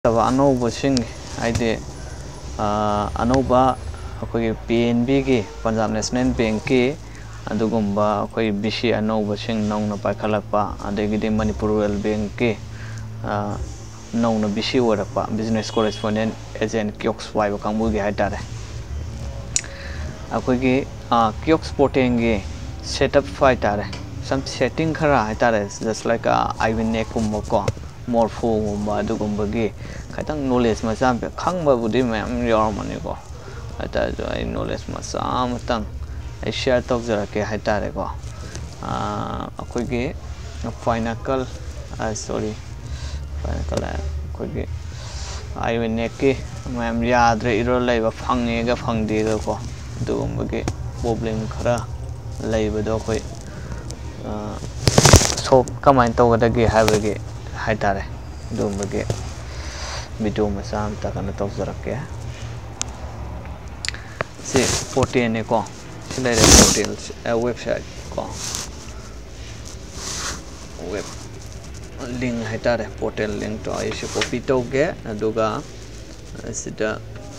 ꯑꯅꯧꯕꯁꯤꯡ ꯍꯥꯏꯗꯤ ꯑꯅꯧꯕ ꯑꯩꯈꯣꯏꯒꯤ PNB ꯒꯤ ꯄꯟꯖꯥꯕ ꯅꯦꯁꯅꯦꯜ ꯕꯦꯡꯛꯀꯤ ꯑꯗꯨꯒꯨꯝꯕ ꯑꯩꯈꯣꯏ BC ꯑꯅꯧꯕꯁꯤꯡ ꯅꯧꯅ ꯄꯥꯏꯈꯠꯂꯛꯄ ꯑꯗꯒꯤꯗꯤ ꯃꯅꯤꯄꯨꯔ ꯔꯨꯔꯦꯜ ꯕꯦꯡꯛꯀꯤ ꯅꯧꯅ BC ꯑꯣꯏꯔꯛꯄ ꯕꯤꯖꯤꯅꯦꯁ ꯀꯣꯔꯦꯁꯄꯣꯟꯗꯦꯟꯠ ꯑꯦꯖꯦꯟꯠ ꯀꯤꯌꯣꯁꯛ ꯋꯥꯏꯕ ꯀꯥꯡꯕꯨꯒꯤ ꯍꯥꯏꯇꯥꯔꯦ ꯑꯩꯈꯣꯏꯒꯤ KIOSK-Portal ꯁꯦꯠꯑꯞ ꯍꯥꯏꯇꯥꯔꯦ ꯁꯝ ꯁꯦꯠꯇꯤꯡ ꯈꯔ ꯍꯥꯏꯇꯥꯔꯦ ꯖꯁ ꯂꯥꯏꯛ IWINAC-Morpho ꯃꯣꯔꯐꯣꯒꯨꯝꯕ ꯑꯗꯨꯒꯨꯝꯕꯒꯤ ꯈꯤꯇꯪ ꯅꯣꯂꯦꯖ ꯃꯆꯥ ꯑꯃ ꯈꯪꯕꯕꯨꯗꯤ ꯃꯌꯥꯝ ꯌꯥꯎꯔꯝꯃꯅꯤꯀꯣ ꯍꯥꯏꯇꯥꯔꯦ ꯑꯩ ꯅꯣꯂꯦꯖ ꯃꯆꯥ ꯑꯃꯇꯪ ꯑꯩ ꯁꯤꯌꯔ ꯇꯧꯖꯔꯛꯀꯦ ꯍꯥꯏꯇꯥꯔꯦꯀꯣ ꯑꯩꯈꯣꯏꯒꯤ ꯑꯩꯈꯣꯏꯒꯤ IWINAC-ꯀꯤ ꯃꯌꯥꯝ ꯌꯥꯗ꯭ꯔꯦ ꯏꯔꯔ ꯂꯩꯕ ꯐꯪꯉꯦꯒ ꯐꯪꯗꯦꯒꯀꯣ ꯑꯗꯨꯒꯨꯝꯕꯒꯤ ꯄ꯭ꯔꯣꯕ꯭ꯂꯦꯝ ꯈꯔ ꯂꯩꯕꯗꯣ ꯑꯩꯈꯣꯏ ꯁꯣꯜꯕ ꯀꯃꯥꯏꯅ ꯇꯧꯒꯗꯒꯦ ꯍꯥꯏꯕꯒꯤ ꯍꯥꯏꯇꯥꯔꯦ ꯑꯗꯨꯒꯨꯝꯕꯒꯤ ꯚꯤꯗꯤꯑꯣ ꯃꯆꯥ ꯑꯃꯇ ꯀꯩꯅꯣ ꯇꯧꯖꯔꯛꯀꯦ ꯁꯤ ꯄꯣꯔꯇꯦꯜꯅꯦꯀꯣ ꯁꯤ ꯂꯩꯔꯦ ꯄꯣꯔꯇꯦꯜ ꯋꯦꯕꯁꯥꯏꯠ ꯀꯣ ꯋꯦꯕ ꯂꯤꯡ ꯍꯥꯏꯇꯥꯔꯦ ꯄꯣꯔꯇꯦꯜ ꯂꯤꯡꯇꯣ ꯑꯩꯁꯤ ꯀꯣꯄꯤ ꯇꯧꯒꯦ ꯑꯗꯨꯒ ꯑꯁꯤꯗ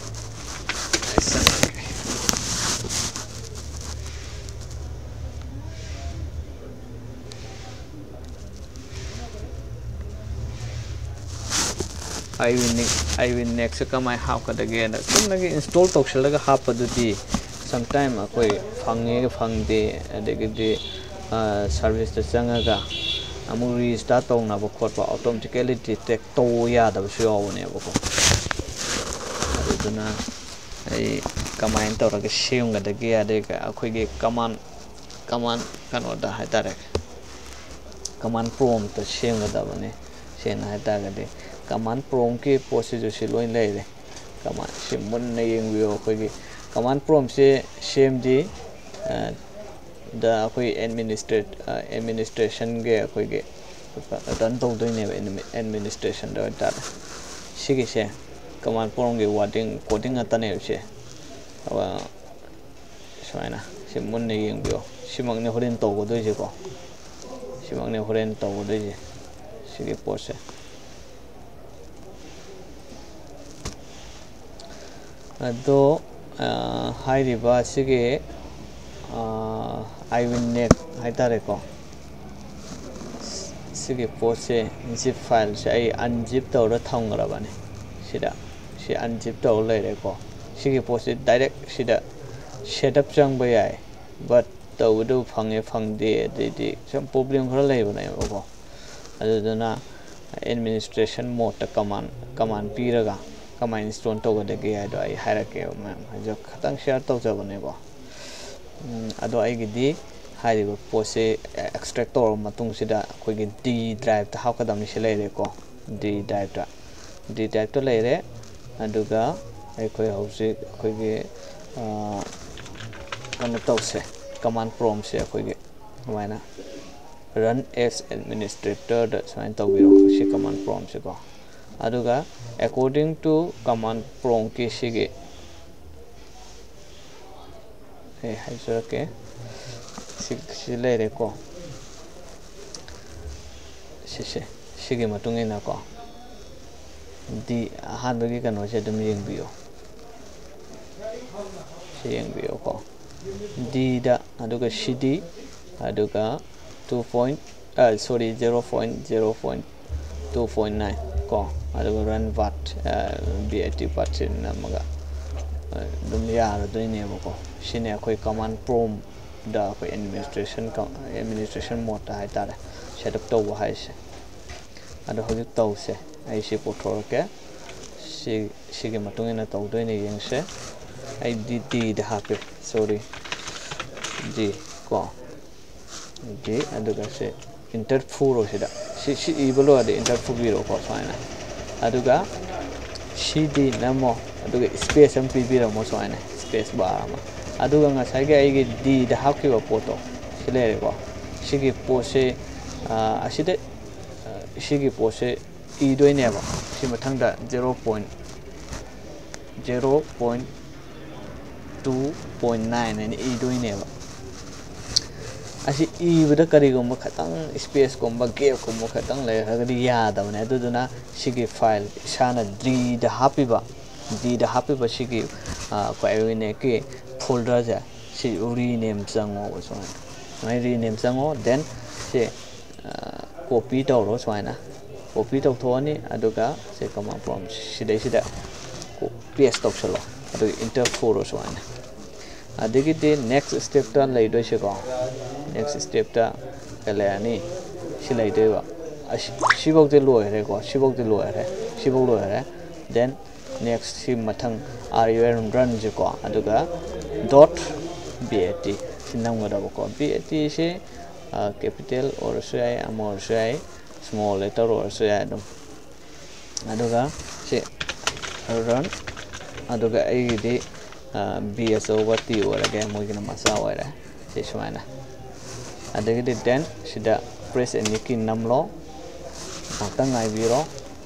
IWINAC-ꯁꯦ ꯀꯃꯥꯏꯅ ꯍꯥꯞꯀꯗꯒꯦꯅ ꯆꯨꯝꯅꯒꯤ ꯏꯟꯁꯇꯣꯜ ꯇꯧꯁꯤꯜꯂꯒ ꯍꯥꯞꯄꯗꯨꯗꯤ ꯁꯝꯇꯥꯏꯝ ꯑꯩꯈꯣꯏ ꯐꯪꯉꯦꯒ ꯐꯪꯗꯦ ꯑꯗꯒꯤꯗꯤ ꯁꯥꯔꯚꯤꯁꯇ ꯆꯪꯉꯒ ꯑꯃꯨꯛ ꯔꯤꯁꯇꯥꯔꯠ ꯇꯧꯅꯕ ꯈꯣꯠꯄ ꯑꯣꯇꯣꯃꯦꯇꯤꯀꯦꯂꯤ ꯗꯤꯇꯦꯛ ꯇꯧꯕ ꯌꯥꯗꯕꯁꯨ ꯌꯥꯎꯕꯅꯦꯕꯀꯣ ꯑꯗꯨꯗꯨꯅ ꯑꯩ ꯀꯃꯥꯏꯅ ꯇꯧꯔꯒ ꯁꯦꯝꯒꯗꯒꯦ ꯑꯗꯒꯤ ꯑꯩꯈꯣꯏꯒꯤ ꯀꯃꯥꯟ ꯀꯩꯅꯣꯗ ꯍꯥꯏꯇꯥꯔꯦ ꯀꯃꯥꯟ ꯄ꯭ꯔꯣꯝꯞꯇ ꯁꯦꯝꯒꯗꯕꯅꯤ ꯁꯦꯡꯅ ꯍꯥꯏꯇꯥꯔꯒꯗꯤ ꯀꯃꯥꯟ ꯄ꯭ꯔꯣꯝꯞꯀꯤ ꯄꯣꯠꯁꯤꯁꯨ ꯂꯣꯏ ꯂꯩꯔꯦ ꯀꯃꯥꯟ ꯁꯤ ꯃꯨꯟꯅ ꯌꯦꯡꯕꯤꯌꯣ ꯑꯩꯈꯣꯏꯒꯤ ꯀꯃꯥꯟ ꯄ꯭ꯔꯣꯝꯞꯁꯦ ꯁꯦꯝꯗꯤ ꯑꯩꯈꯣꯏ ꯑꯦꯗꯃꯤꯅꯤꯁꯇ꯭ꯔꯦꯁꯟꯒꯤ ꯑꯩꯈꯣꯏꯒꯤ ꯔꯟ ꯇꯧꯗꯣꯏꯅꯦꯕ ꯑꯦꯗꯃꯤꯅꯤꯁꯇ꯭ꯔꯦꯁꯟꯗ ꯑꯣꯏꯇꯥꯔꯦ ꯁꯤꯒꯤꯁꯦ ꯀꯃꯥꯟ ꯄ꯭ꯔꯣꯝꯞꯀꯤ ꯋꯥꯔꯗꯤꯡ ꯀꯣꯗꯤꯡ ꯉꯥꯛꯇꯅꯦꯕ ꯁꯨꯃꯥꯏꯅ ꯁꯤ ꯃꯨꯟꯅ ꯌꯦꯡꯕꯤꯌꯣ ꯁꯤꯃꯛꯅꯦ ꯍꯣꯔꯦꯟ ꯇꯧꯒꯗꯣꯏꯁꯦꯀꯣ ꯁꯤꯃꯛꯅꯦ ꯍꯣꯔꯦꯟ ꯇꯧꯒꯗꯣꯏꯁꯦ ꯁꯤꯒꯤ ꯄꯣꯠꯁꯦ ꯑꯗꯣ ꯍꯥꯏꯔꯤꯕ ꯑꯁꯤꯒꯤ IWINAC ꯍꯥꯏꯇꯥꯔꯦꯀꯣ ꯁꯤꯒꯤ ꯄꯣꯠꯁꯦ ꯖꯤꯞ ꯐꯥꯏꯜꯁꯦ ꯑꯩ ꯑꯟꯖꯤꯞ ꯇꯧꯔ ꯊꯝꯈ꯭ꯔꯕꯅꯦ ꯁꯤꯗ ꯁꯤ ꯑꯟꯖꯤꯞ ꯇꯧꯔ ꯂꯩꯔꯦꯀꯣ ꯁꯤꯒꯤ ꯄꯣꯠꯁꯦ ꯗꯥꯏꯔꯦꯛ ꯁꯤꯗ ꯁꯦꯠꯑꯞ ꯆꯪꯕ ꯌꯥꯏ ꯕꯠ ꯇꯧꯕꯗꯨ ꯐꯪꯉꯦ ꯐꯪꯗꯦ ꯑꯗꯩꯗꯤ ꯁꯨꯝ ꯄ꯭ꯔꯣꯕ꯭ꯂꯦꯝ ꯈꯔ ꯂꯩꯕꯅꯦꯕꯀꯣ ꯑꯗꯨꯗꯨꯅ ꯑꯦꯗꯃꯤꯅꯤꯁꯇ꯭ꯔꯦꯁꯟ ꯃꯣꯗꯇ ꯀꯃꯥꯟ ꯄꯤꯔꯒ ꯀꯃꯥꯏꯅ ꯏꯟꯁꯇꯣꯜ ꯇꯧꯒꯗꯒꯦ ꯍꯥꯏꯗꯣ ꯑꯩ ꯍꯥꯏꯔꯛꯀꯦꯕ ꯃꯌꯥꯝ ꯈꯤꯇꯪ ꯁꯤꯌꯔ ꯇꯧꯖꯕꯅꯦꯀꯣ ꯑꯗꯣ ꯑꯩꯒꯤꯗꯤ ꯍꯥꯏꯔꯤꯕ ꯄꯣꯠꯁꯦ ꯑꯦꯛꯁꯇ꯭ꯔꯦꯛ ꯇꯧꯔꯕ ꯃꯇꯨꯡꯁꯤꯗ ꯑꯩꯈꯣꯏꯒꯤ D ꯗ꯭ꯔꯥꯏꯚꯇ ꯍꯥꯞꯀꯗꯕꯅꯤ ꯁꯤ ꯂꯩꯔꯦꯀꯣ D ꯗ꯭ꯔꯥꯏꯚꯇ ꯂꯩꯔꯦ ꯑꯗꯨꯒ ꯑꯩꯈꯣꯏ ꯍꯧꯖꯤꯛ ꯑꯩꯈꯣꯏꯒꯤ ꯀꯩꯅꯣ ꯇꯧꯁꯦ ꯀꯃꯥꯟ ꯄ꯭ꯔꯣꯝꯞꯁꯦ ꯑꯩꯈꯣꯏꯒꯤ ꯁꯨꯃꯥꯏꯅ ꯔꯟ ꯑꯦꯁ ꯑꯦꯗꯃꯤꯅꯤꯁꯇ꯭ꯔꯦꯇꯔꯗ ꯁꯨꯃꯥꯏꯅ ꯇꯧꯕꯤꯔꯣ ꯁꯤ ꯀꯃꯥꯟ ꯄ꯭ꯔꯣꯝꯞꯁꯦꯀꯣ ꯑꯗꯨꯒ ꯑꯦꯀꯣꯔꯗꯤꯡ ꯇꯨ ꯀꯃꯥꯟ ꯄ꯭ꯔꯣꯝꯞꯀꯤ ꯁꯤꯒꯤ ꯑꯩ ꯍꯥꯏꯖꯔꯛꯀꯦ ꯁꯤ ꯂꯩꯔꯦꯀꯣ ꯁꯤꯒꯤ ꯃꯇꯨꯡ ꯏꯟꯅꯀꯣ ꯑꯍꯥꯟꯕꯒꯤ ꯀꯩꯅꯣꯁꯦ ꯑꯗꯨꯝ ꯌꯦꯡꯕꯤꯌꯣ ꯁꯤ ꯌꯦꯡꯕꯤꯌꯣꯀꯣ Dꯗ ꯑꯗꯨꯒ CD ꯑꯗꯨꯒ 0.2.9 ꯀꯣ ꯑꯗꯨꯒ ꯔꯟ ꯚꯥꯠ VAT ꯚꯥꯠꯁꯤ ꯅꯝꯃꯒ ꯑꯗꯨꯝ ꯌꯥꯔꯗꯣꯏꯅꯦꯕꯀꯣ ꯁꯤꯅꯦ ꯑꯩꯈꯣꯏ ꯀꯃꯥꯟ ꯄ꯭ꯔꯣꯝꯞꯗ ꯑꯩꯈꯣꯏ ꯑꯦꯗꯃꯤꯅꯤꯁꯇ꯭ꯔꯦꯁꯟ ꯃꯣꯗꯇ ꯍꯥꯏꯇꯥꯔꯦ ꯁꯦꯠꯑꯞ ꯇꯧꯕ ꯍꯥꯏꯁꯦ ꯑꯗꯣ ꯍꯧꯖꯤꯛ ꯇꯧꯁꯦ ꯑꯩ ꯁꯤ ꯄꯨꯊꯣꯔꯛꯀꯦ ꯁꯤꯒꯤ ꯃꯇꯨꯡ ꯏꯟꯅ ꯇꯧꯗꯣꯏꯅꯦ ꯌꯦꯡꯁꯦ ꯑꯩ Dꯗ ꯍꯥꯞꯄꯦ D ꯀꯣ D ꯑꯗꯨꯒ ꯁꯤ ꯏꯟꯇꯔ ꯐꯨꯔꯣ ꯁꯤ ꯏꯕ ꯂꯣꯏꯔꯗꯤ ꯏꯟꯇꯔ ꯐꯨꯕꯤꯔꯣꯀꯣ ꯁꯨꯃꯥꯏꯅ ꯑꯗꯨꯒ CD ꯅꯝꯃꯣ ꯑꯗꯨꯒ ꯁ꯭ꯄꯦꯁ ꯑꯃ ꯄꯤꯕꯤꯔꯝꯃꯣ ꯁꯨꯃꯥꯏꯅ ꯁ꯭ꯄꯦꯁ ꯕꯥꯔ ꯑꯃ ꯑꯗꯨꯒ ꯉꯁꯥꯏꯒꯤ ꯑꯩꯒꯤ Dꯗ ꯍꯥꯞꯈꯤꯕ ꯄꯣꯠꯇꯣ ꯁꯤ ꯂꯩꯔꯦꯀꯣ ꯁꯤꯒꯤ ꯄꯣꯠꯁꯦ ꯑꯁꯤꯗ ꯁꯤꯒꯤ ꯄꯣꯠꯁꯦ ꯏꯗꯣꯏꯅꯦꯕ ꯁꯤ ꯃꯊꯪꯗ 0.2.9 ꯍꯥꯏꯅ ꯏꯗꯣꯏꯅꯦꯕ asi ibada karigumba khatang space gumba gap gumba khatang leiragadi yadabane aduduna sigi file isana d da hapiba sigi ko IWINAC ki folder ja si rename chango so mai rename chango then se copy tawro soina copy tawthoni aduga se command prompt sida paste tawchalo adu enter for soina adigi next step ta leido se ko next step ta kalani si leido ba sibok de loire ko sibok loire then next si mathang run je ko aduga dot bat sinamgada ko bat se capital or say amor say small letter or say aduga se run aduga id bso what you or again mogina masa wala se swana adagi then sida press any key namlo matangai biro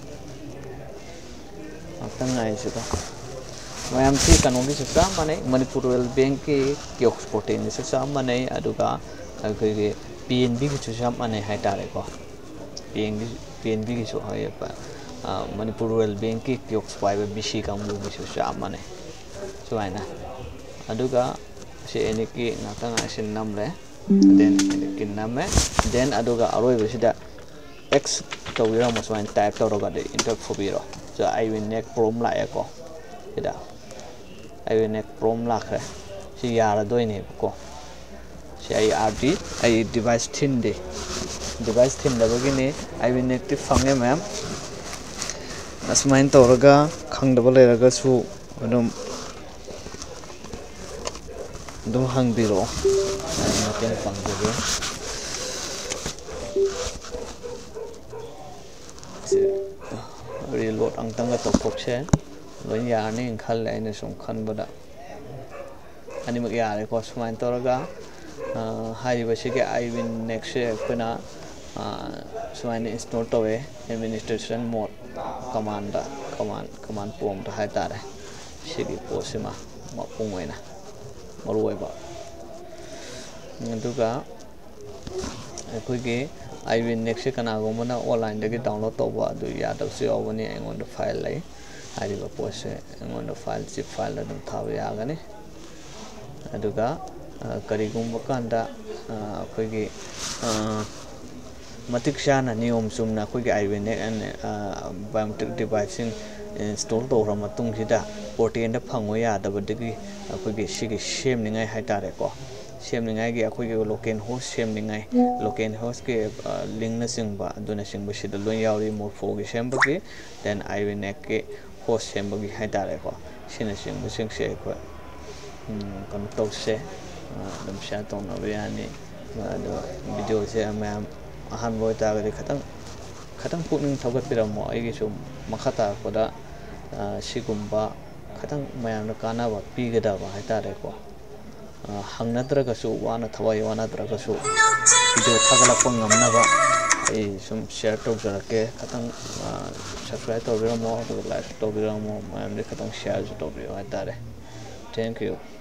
matangai sida mayam si kanogi sa mane Manipur bank ki KIOSK-Portal ni sa mane aduga akogi PNB ki sa mane hai tare ko PNB ki so hai pa Manipur bank ki KIOSK-Portal bc kamu ki sa mane so aina aduga se any ki natangai sin namle then kin name then aduga aroi besida x tawira mo so type tawroga de enter phobiro so IWINAC prom la ko ida IWINAC prom la kha si yara doine ko si IRD ai device thin da bagini IWINAC ti fange ma'am asmain tawraga khangdaba leraga su adum hangbiro natin pangjoge reload ang tanga tokse loin yarni khal aina sum khan bada ani mag yare ko smain toraga hai basi ke IWINAC se kuna smain install towe administration mode command prompt hai tare sigi posima mapungwena maruiba aduga akogi IWINAC se kana gomana online dagi download toba adu yadaw se awani engon file lai ariba pose engon file zip file adum thawa yagani aduga karigumba kanda akogi matik shana niyom sumna akogi IWINAC and biometric device install tawra matung sida portal da phangwa yadabadagi akogi sigi semningai haitare ko semningai gi akogi local host semningai local host ke link na singba aduna singba sida loi yauri morpho gi sembagi then IWINAC ke host sembagi haitare ko sina singba singse ko kan tawse dum sha tawna bayani ado video se am ahan boy ta ga khatang puning thogat piramo ai gi sum makhata ko da sigumba khatang mayam na kana ba pigada ba haitare ko hangnadra kasu wana thawai wana dra kasu video thagala ngamna ba ai sum share to jarake khatang subscribe to biramo like to biramo mayam de khatang share to biramo haitare thank you